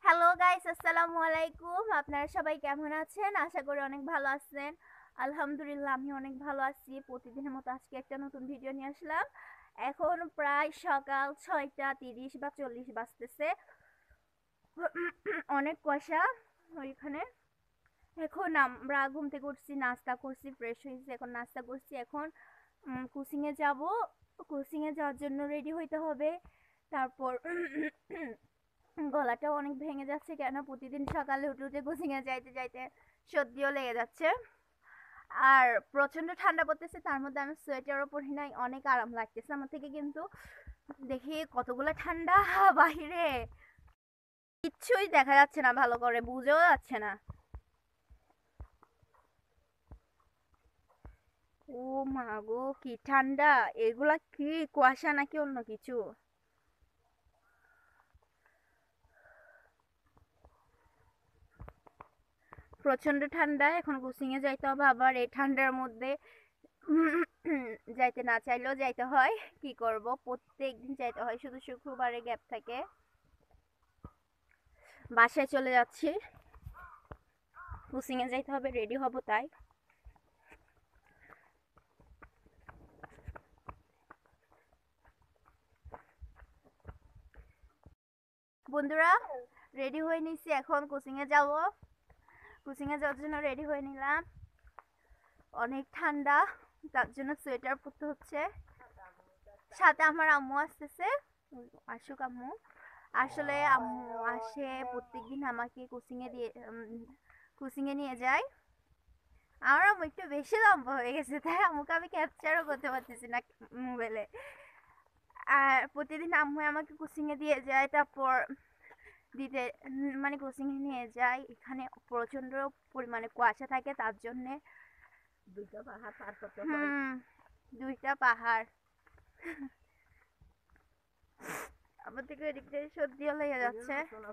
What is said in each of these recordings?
Hello guys, আসসালামু আলাইকুম। আপনারা সবাই কেমন আছেন? আশা করি অনেক ভালো আছেন। আলহামদুলিল্লাহ, আমি অনেক ভালো আছি। প্রতিদিনের মতো আজকে একটা নতুন ভিডিও নিয়ে আসলাম। এখন প্রায় সকাল 6টা 30 বা 40 বাজতেছে। অনেক কুয়াশা ওইখানে। এখন আমরা ঘুম থেকে উঠছি, নাস্তা করছি, ফ্রেশ হয়েছি, এখন নাস্তা করছি। এখন কোচিংয়ে যাব। কোচিংয়ে যাওয়ার জন্য রেডি হইতে হবে। তারপর গলাটাও অনেক ভেঙে যাচ্ছে, কেন প্রতিদিন সকালে উঠে উঠে কোচিংয়ে যাইতে যাইতে সর্দিও লেগে যাচ্ছে। আর প্রচন্ড ঠান্ডা পড়তেছে, তার মধ্যে আমি সোয়েটারও পরি নাই, অনেক আরাম লাগতেছে আমার থেকে। কিন্তু দেখি কতগুলো ঠান্ডা বাহিরে, কিচ্ছুই দেখা যাচ্ছে না, ভালো করে বুঝেও যাচ্ছে না। ও মা গো, কি ঠান্ডা! এগুলা কি কুয়াশা নাকি অন্য কিছু? প্রচন্ড ঠান্ডা, এখন কোচিংয়ে যাইতে হবে। আবার এই ঠান্ডার মধ্যে যাইতে না চাইলেও যাইতে হয়। কি করব, প্রত্যেক দিন যাইতে হয়, শুধু শুক্রবারে গ্যাপ থাকে। বাসায় চলে যাচ্ছি, কোচিংয়ে যাইতে হবে, রেডি হব তাই। বন্ধুরা, রেডি হয়ে নিছি, এখন কোচিংয়ে যাব। কোচিংয়ে যাওয়ার জন্য রেডি হয়ে নিলাম। অনেক ঠান্ডা, তার জন্য সোয়েটার পরতে হচ্ছে। সাথে আমার আম্মু আসতেছে, আসুক আম্মু। আসলে আম্মু আসে প্রত্যেকদিন, আমাকে কোচিংয়ে নিয়ে যায়। আমার আম্মু একটু বেশি লম্বা হয়ে গেছে, তাই আম্মুকে আমি ক্যাপচারও করতে পারতেছি না মোবাইলে। আর প্রতিদিন আম্মু আমাকে কোচিংয়ে দিয়ে যায়, তারপর দিতে মানে কোচিংয়ে নিয়ে যায়। এখানে প্রচন্ড পরিমাণে কুয়াশা থাকে, তার জন্যে দুইটা পাহাড় পার করতে হয়। দুইটা পাহাড়। আমার থেকে এদিক থেকে সর্দিও লেগে যাচ্ছে।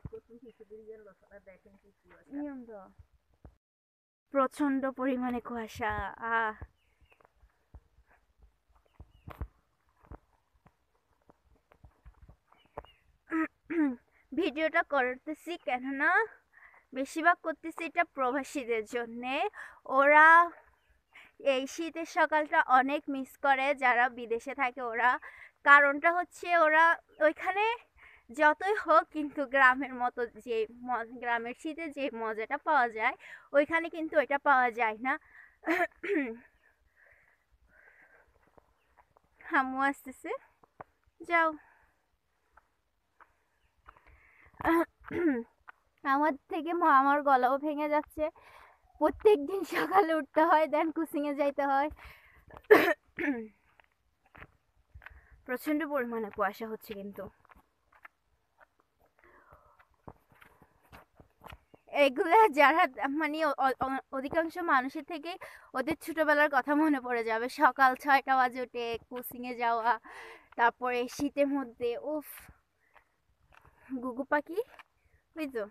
প্রচন্ড পরিমাণে কুয়াশা। আহ ভিডিওটা করতেছি কেননা বেশিরভাগ করতেছি এটা প্রবাসীদের জন্যে। ওরা এই শীতের সকালটা অনেক মিস করে, যারা বিদেশে থাকে ওরা। কারণটা হচ্ছে ওরা ওইখানে যতই হোক কিন্তু গ্রামের মতো যে গ্রামের শীতে যে মজাটা পাওয়া যায় ওইখানে কিন্তু ওইটা পাওয়া যায় না। হামু আসতেছে, যাও। আমার থেকে আমার গলাও ভেঙে যাচ্ছে। প্রত্যেক দিন সকালে উঠতে হয়, দেন কোচিংয়ে যাইতে হয়। প্রচন্ড পরিমাণে কুয়াশা হচ্ছে কিন্তু। এগুলা যারা মানে অধিকাংশ মানুষের থেকে ওদের ছোটবেলার কথা মনে পড়ে যাবে। সকাল 6টা বাজে উঠে কোচিংয়ে যাওয়া, তারপরে শীতের মধ্যে উফ, গুগু পাখি বুঝছো।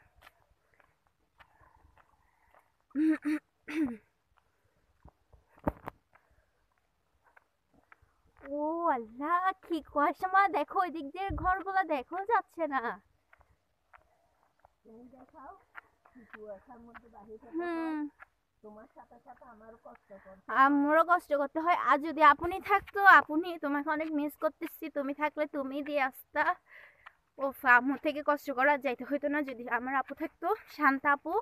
ও আল্লাহ, কি কুয়াশা! মা দেখো, ওই দিক দিয়ে ঘরগুলা দেখো যাচ্ছে না। তুমি দেখাও কুয়াশার মধ্যে বাহিরে। তোমার সাথে সাথে আমারও কষ্ট করতে হয়। আমারও কষ্ট করতে হয়। আর যদি আপনি থাকতো, আপনি, তোমাকে অনেক মিস করতেছি। তুমি থাকলে তুমি দিয়ে আসতা। ও আম্মু থেকে কষ্ট করা যাইতে হইতো না যদি আমার আপু থাকতো, শান্তা আপু।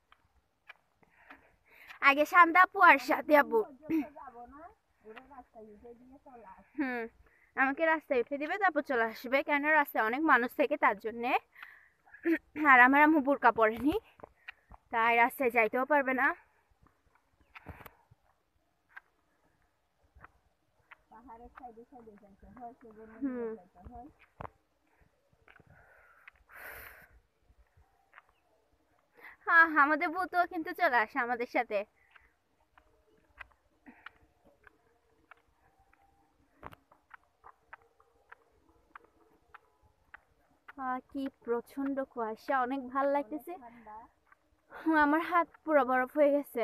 আগে শান্তা আপু আর সাথে আপু। আমাকে রাস্তায় উঠে দিবে, তারপর চলে আসবে, কেন রাস্তায় অনেক মানুষ থেকে, তার জন্যে। আর আমার আম্মু বোরকা পরেনি, তাই রাস্তায় যাইতেও পারবে না। পাহাড়ের সাইডে সাইডে যাইতে হয়, যাইতে হয়। হ্যাঁ, আমাদের ভূতও কিন্তু চলে আসে আমাদের সাথে। কি প্রচন্ড কুয়াশা, অনেক ভাল লাগতেছে। আমার হাত পুরো বরফ হয়ে গেছে।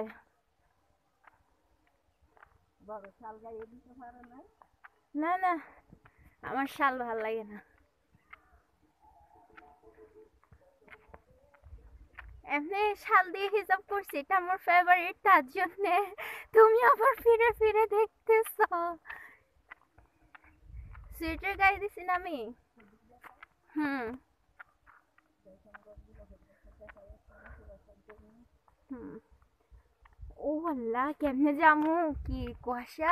না না, আমার শাল ভাল লাগে না। এমনি শাল দিয়ে হিসাব করছি, এটা আমার ফেভারিট, তার জন্য তুমি আবার ফিরে ফিরে দেখতেছ। সোয়েটার গায়ে দিছি না আমি। হুম হুম। ও আল্লাহ, কেমনে যামু, কি কুয়াশা।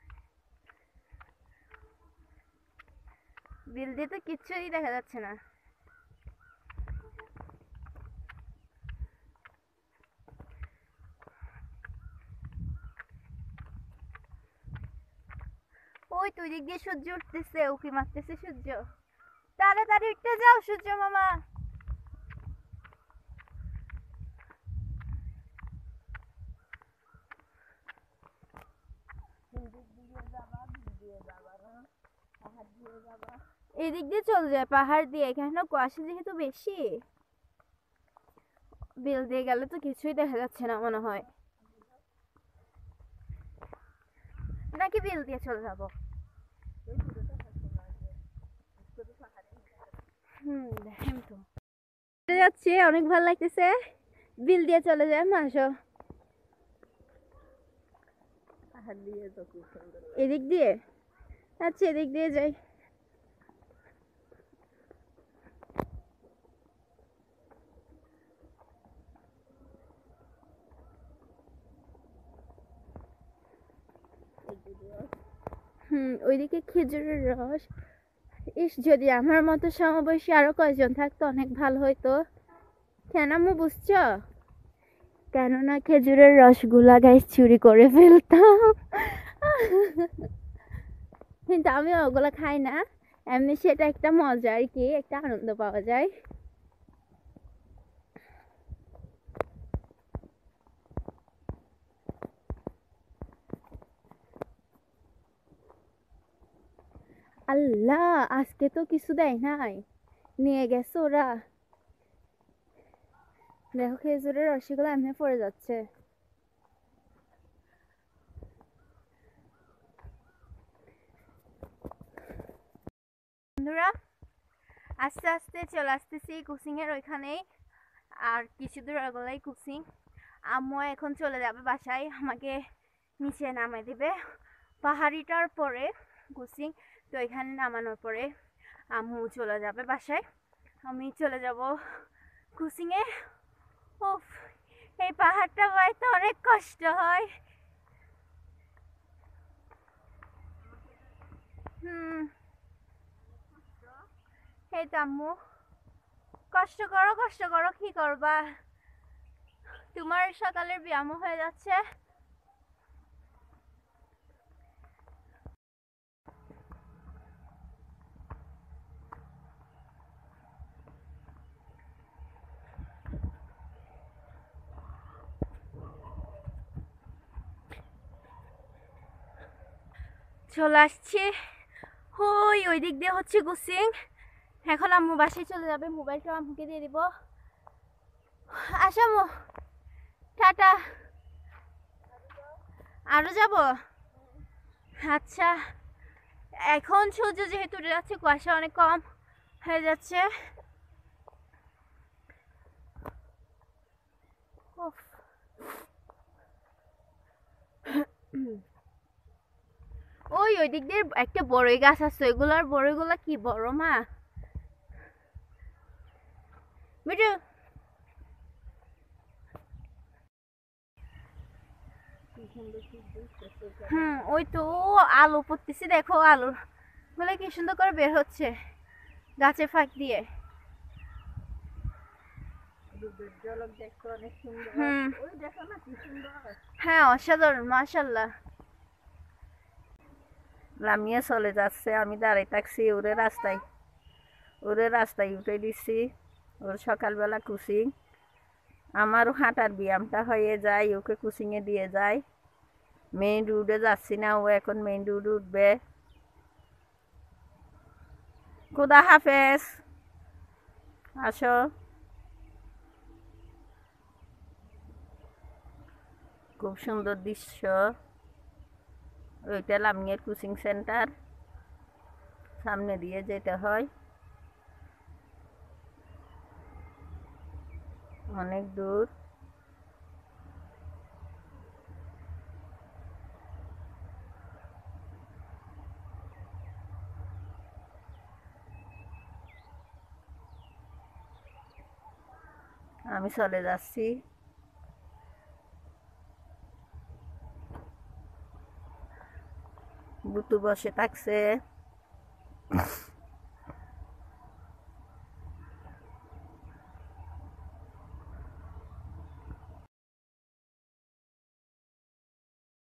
বিল দিয়ে তো কিচ্ছুই দেখা যাচ্ছে না। ওই তুই দিক দিয়ে সূর্য উঠতেছে, উকি মারতেছে সূর্য। তাড়াতাড়ি উঠতে যাও সূর্য মামা। এদিক দিয়ে চলে যায় পাহাড় দিয়ে, এখানে কুয়াশা যেহেতু বেশি, বিল দিয়ে গেলে তো কিছুই দেখা যাচ্ছে না মনে হয়। নাকি বিল দিয়ে চলে যাবো? দেখেন তো যাচ্ছে, অনেক ভালো লাগতেছে। বিল দিয়ে চলে যায়, আসো। এদিক দিয়ে? আচ্ছা, এদিক দিয়ে যাই। ওইদিকে খেজুরের রস। ইস, যদি আমার মতো সমবয়সী আরো কয়েকজন থাকতো অনেক ভালো হইতো। কেন আম্মু বুঝছো? কেননা খেজুরের রসগুলা গাইস চুরি করে ফেলতাম। কিন্তু আমি ওগুলা খাই না, এমনি সেটা একটা মজা আর কি, একটা আনন্দ পাওয়া যায়। আল্লাহ, আজকে তো কিছু দেয় নাই, নিয়ে গেছে ওরা। দেখো খেজুরের রসগুলো এমনি পড়ে যাচ্ছে। বন্ধুরা, আস্তে আস্তে চলে আসতেছি কোচিং এর ওইখানেই, আর কিছু দূর আগলেই কোচিং। আম্মু এখন চলে যাবে বাসায়, আমাকে নিচে নামাই দিবে। পাহাড়িটার পরে কোচিং, তো এখানে নামানোর পরে আম্মু চলে যাবে বাসায়, আমি চলে যাব কোচিংয়ে। উফ, এই পাহাড়টা বাইতে অনেক কষ্ট হয়। এই তো আম্মু, কষ্ট করো কষ্ট করো, কি করবা, তোমার সকালের ব্যায়ামও হয়ে যাচ্ছে। চলে আসছি, ওই দিক দিয়ে হচ্ছে কোচিং। এখন আম্মু বাসায় চলে যাবে, মোবাইলটা আম্মুকে দিয়ে দিব। আসামু, টাটা। আরো যাব? আচ্ছা, এখন সূর্য যেহেতু উঠে যাচ্ছে, কুয়াশা অনেক কম হয়ে যাচ্ছে। ওই দিক দিয়ে একটা বড়ই গাছ আছে, ওইগুলার বড়ইগুলা কি বড় মা। মিঠু, ওই তো আলু পড়তেছি, দেখো আলু গুলো কি সুন্দর করে বের হচ্ছে গাছের ফাঁক দিয়ে। হ্যাঁ, অসাধারণ, মাশাআল্লাহ। লামিয়ে চলে যাচ্ছে, আমি দাঁড়াই থাকছি ওরে রাস্তায় উঠে দিচ্ছি। ওর সকালবেলা কোচিং, আমারও হাঁটার ব্যায়ামটা হয়ে যায়, ওকে কোচিংয়ে দিয়ে যায়। মেইন রোডে যাচ্ছি না, ও এখন মেইন রোডে উঠবে। খুদা হাফেজ, আসো। খুব সুন্দর দৃশ্য, ওইটা লামিয়ের কোচিং সেন্টার, সামনে দিয়ে যেতে হয়। অনেক দূর। আমি চলে যাচ্ছি। বুতু বসে থাকছে।